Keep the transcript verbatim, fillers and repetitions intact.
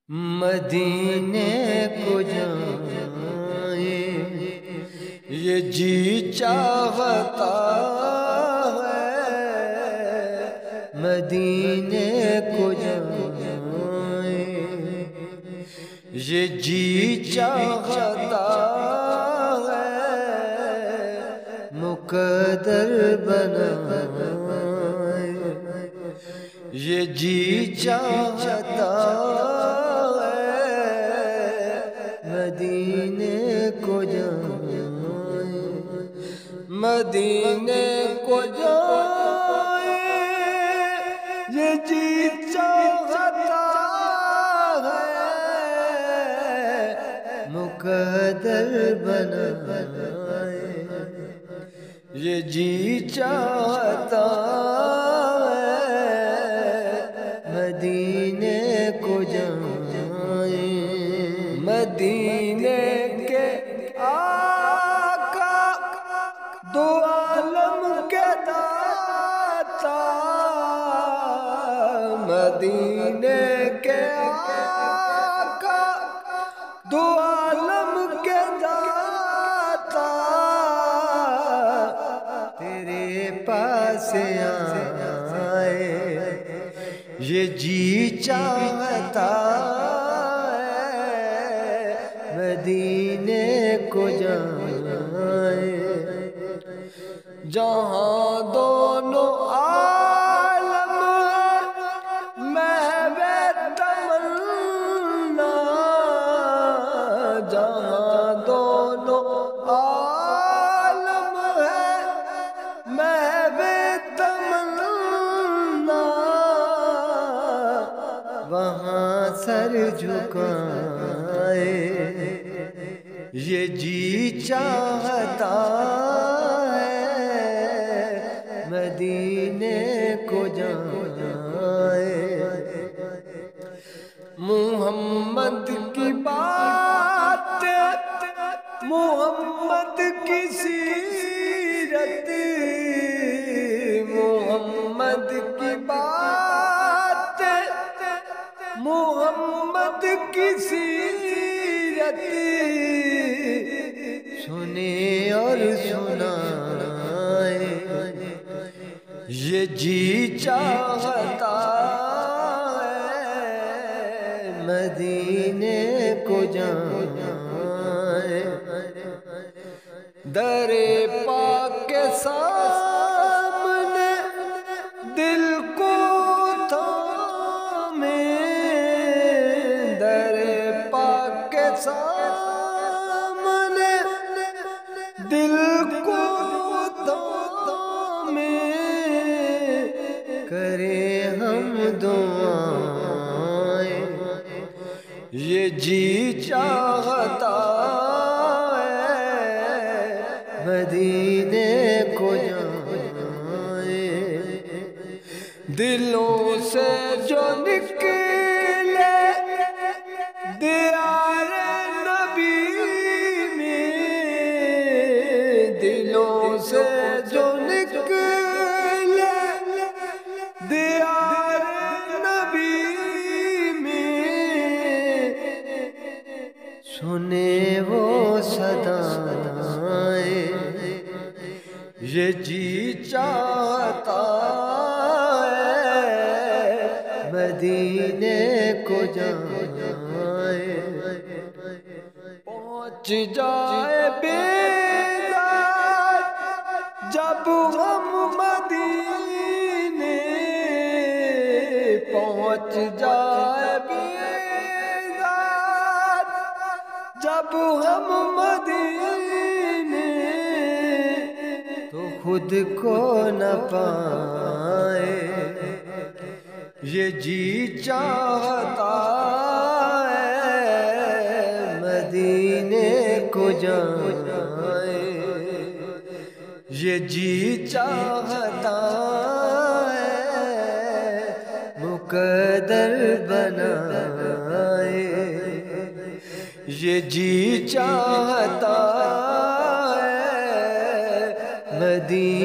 مدینے کو جائیں یہ جی چاہتا ہے، مدینے کو جائیں یہ جی چاہتا ہے، مقدر بنائے یہ جی چاہتا مدینے کو جائیں، مدینے کو جائیں یہ جی چاہتا ہے، مقدر بنائے یہ جی چاہتا ہے، مدینے کو جائیں، مدینے کے آقا دو عالم کے داتا، مدینے کے آقا دو عالم کے داتا، تیرے پاس آئے یہ جی چاہتا مدینے کو جائیں، جہاں دونوں عالم محو تمنا، جہاں دونوں عالم ہے محو تمنا، وہاں سر جھکائے یہ جی چاہتا ہے، مدینے کو جائیں، محمد کی بات محمد کی سیرت، محمد کی بات محمد کی سیرت، سنے اور سنائے یہ جی چاہتا ہے، مدینے کو جائیں، در پاک کے سامنے دل کو تھامے، در پاک کے سامنے دل کو تھامے، کرے ہم دعائیں یہ جی چاہتا ہے، مدینے کو جائیں، دلوں سے جو نکلے دیار نبی میں، دلوں سے جو نکلے دیار نبی میں، سنے وہ صدائیں یہ جی چاہتا ہے، مدینے کو جائیں، پہنچ جائے بیدار جب ہم مدینے، پہنچ جائے بیدار جب ہم مدینے، تو خود کو نہ پائے یہ جی چاہتا ہے، مدینے کو جائیں، یہ جی چاہتا ہے، مقدر بنائے یہ جی چاہتا ہے، مدینے